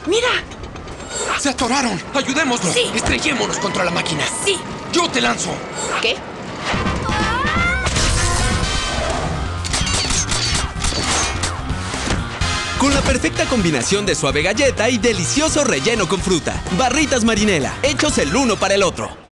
¡Mira! ¡Se atoraron! ¡Ayudémoslo! Sí. ¡Estrellémonos contra la máquina! ¡Sí! ¡Yo te lanzo! ¿Qué? Con la perfecta combinación de suave galleta y delicioso relleno con fruta. Barritas Marinela, hechos el uno para el otro.